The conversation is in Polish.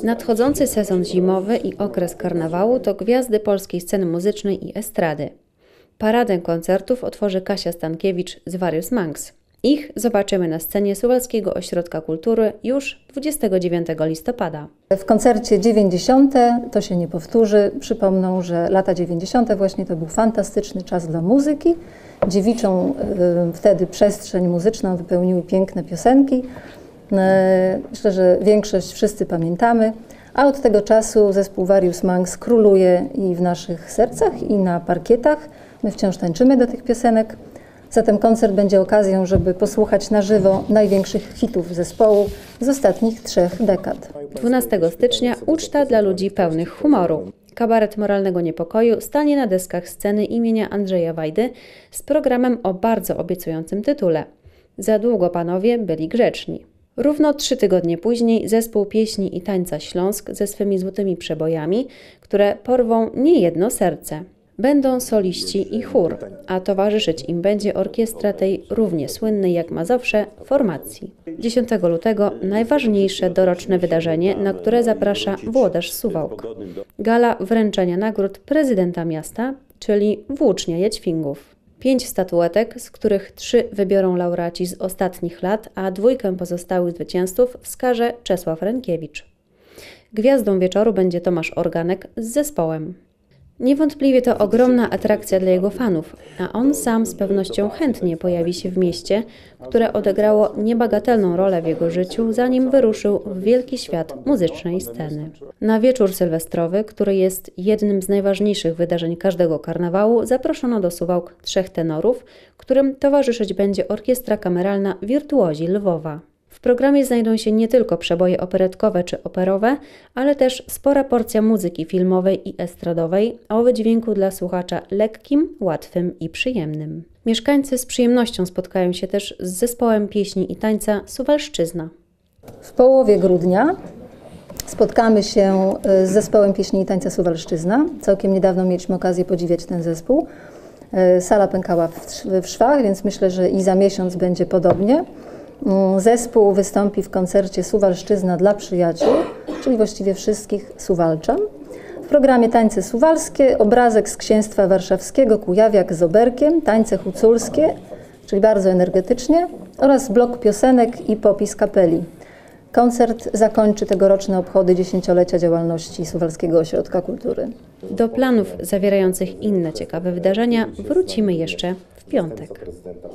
Nadchodzący sezon zimowy i okres karnawału to gwiazdy polskiej sceny muzycznej i estrady. Paradę koncertów otworzy Kasia Stankiewicz z Various Monks. Ich zobaczymy na scenie Suwalskiego Ośrodka Kultury już 29 listopada. W koncercie 90. to się nie powtórzy. Przypomną, że lata 90. właśnie to był fantastyczny czas dla muzyki. Dziewiczą wtedy przestrzeń muzyczną wypełniły piękne piosenki. Myślę, że większość wszyscy pamiętamy. A od tego czasu zespół Various Monks króluje i w naszych sercach, i na parkietach. My wciąż tańczymy do tych piosenek. Zatem koncert będzie okazją, żeby posłuchać na żywo największych hitów zespołu z ostatnich 3 dekad. 12 stycznia uczta dla ludzi pełnych humoru. Kabaret moralnego niepokoju stanie na deskach sceny imienia Andrzeja Wajdy z programem o bardzo obiecującym tytule „Za długo panowie byli grzeczni”. Równo 3 tygodnie później zespół pieśni i tańca Śląsk ze swymi złotymi przebojami, które porwą niejedno serce. Będą soliści i chór, a towarzyszyć im będzie orkiestra tej równie słynnej jak Mazowsze formacji. 10 lutego najważniejsze doroczne wydarzenie, na które zaprasza włodarz Suwałk. Gala wręczenia nagród prezydenta miasta, czyli włócznia Jadźwingów. 5 statuetek, z których 3 wybiorą laureaci z ostatnich lat, a 2 pozostałych zwycięzców wskaże Czesław Rękiewicz. Gwiazdą wieczoru będzie Tomasz Organek z zespołem. Niewątpliwie to ogromna atrakcja dla jego fanów, a on sam z pewnością chętnie pojawi się w mieście, które odegrało niebagatelną rolę w jego życiu, zanim wyruszył w wielki świat muzycznej sceny. Na wieczór sylwestrowy, który jest jednym z najważniejszych wydarzeń każdego karnawału, zaproszono do Suwałk 3 tenorów, którym towarzyszyć będzie orkiestra kameralna Wirtuozi Lwowa. W programie znajdą się nie tylko przeboje operetkowe czy operowe, ale też spora porcja muzyki filmowej i estradowej o wydźwięku dla słuchacza lekkim, łatwym i przyjemnym. Mieszkańcy z przyjemnością spotkają się też z zespołem pieśni i tańca Suwalszczyzna. W połowie grudnia spotkamy się z zespołem pieśni i tańca Suwalszczyzna. Całkiem niedawno mieliśmy okazję podziwiać ten zespół. Sala pękała w szwach, więc myślę, że i za miesiąc będzie podobnie. Zespół wystąpi w koncercie Suwalszczyzna dla przyjaciół, czyli właściwie wszystkich Suwalczan. W programie tańce suwalskie, obrazek z Księstwa Warszawskiego, Kujawiak z oberkiem, tańce huculskie, czyli bardzo energetycznie, oraz blok piosenek i popis kapeli. Koncert zakończy tegoroczne obchody 10-lecia działalności Suwalskiego Ośrodka Kultury. Do planów zawierających inne ciekawe wydarzenia wrócimy jeszcze w piątek.